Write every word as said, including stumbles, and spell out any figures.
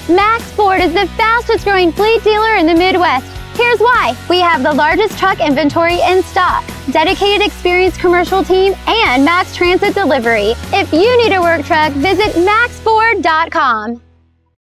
Max Ford is the fastest growing fleet dealer in the Midwest. Here's why. We have the largest truck inventory in stock, dedicated experienced commercial team, and max transit delivery. If you need a work truck, visit max ford dot com.